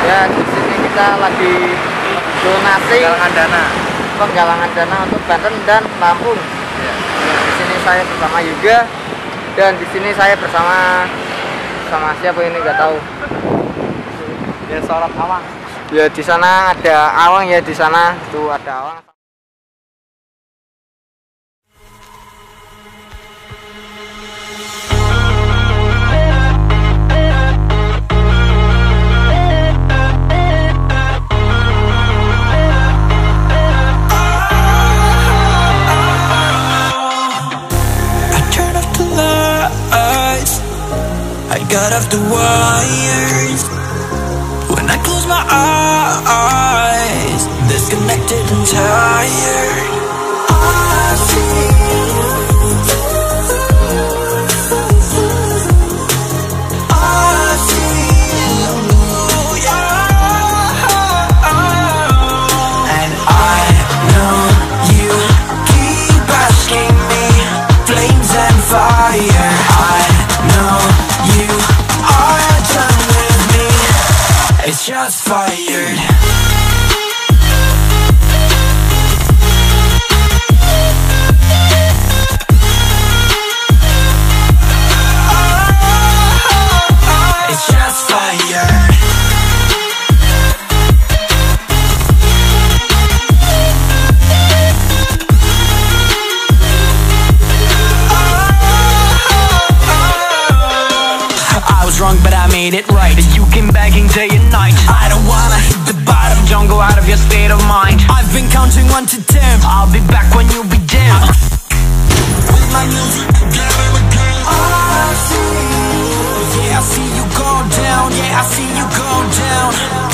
Ya, di sini kita lagi donasi penggalangan dana untuk Banten dan Lampung. Ya. Di sini saya bersama Yuga, dan di sini saya bersama siapa ini nggak tahu. Ya, sorot awang. Ya, di sana ada awang ya, di sana tuh ada awang. Got off the wires when I close my eyes, disconnected and tired. I see you, and I know you keep asking me, flames and fire. I know you are done with me. It's just fired. It's just fired. Wrong, but I made it right. You came begging day and night. I don't wanna hit the bottom. Don't go out of your state of mind. I've been counting 1 to 10. I'll be back when you be dim. With my music together again. I see, yeah, I see you go down. Yeah, I see you go down.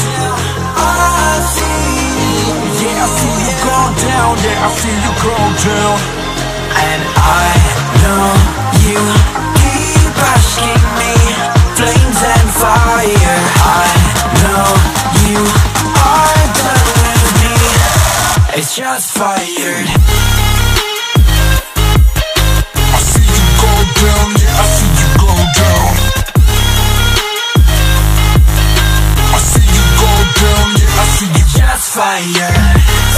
I see, yeah, I see you go down. Yeah, I see you go down. And I know you keep asking me, flames and fire. I know you are done with me. It's just fired. I see you go down, yeah, I see you go down. I see you go down, yeah, I see you. Just fired.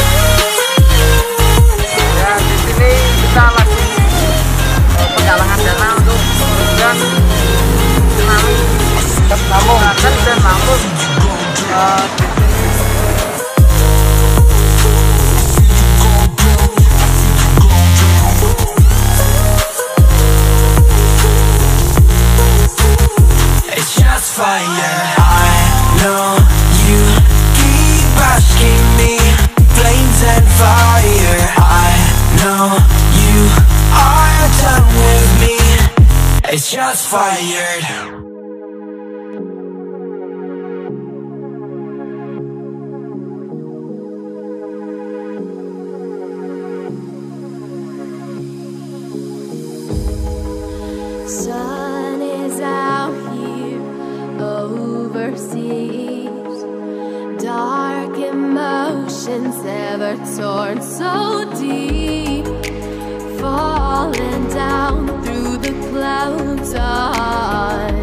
Ya, di sini kita lagi penggalangan dana untuk dan tsunami Banten dan Lampung. It's just fire. I know you keep asking me, flames and fire. I know you are done with me. It's just fired. Sun is out here overseas. Dark emotions ever torn so deep, falling down through the clouds on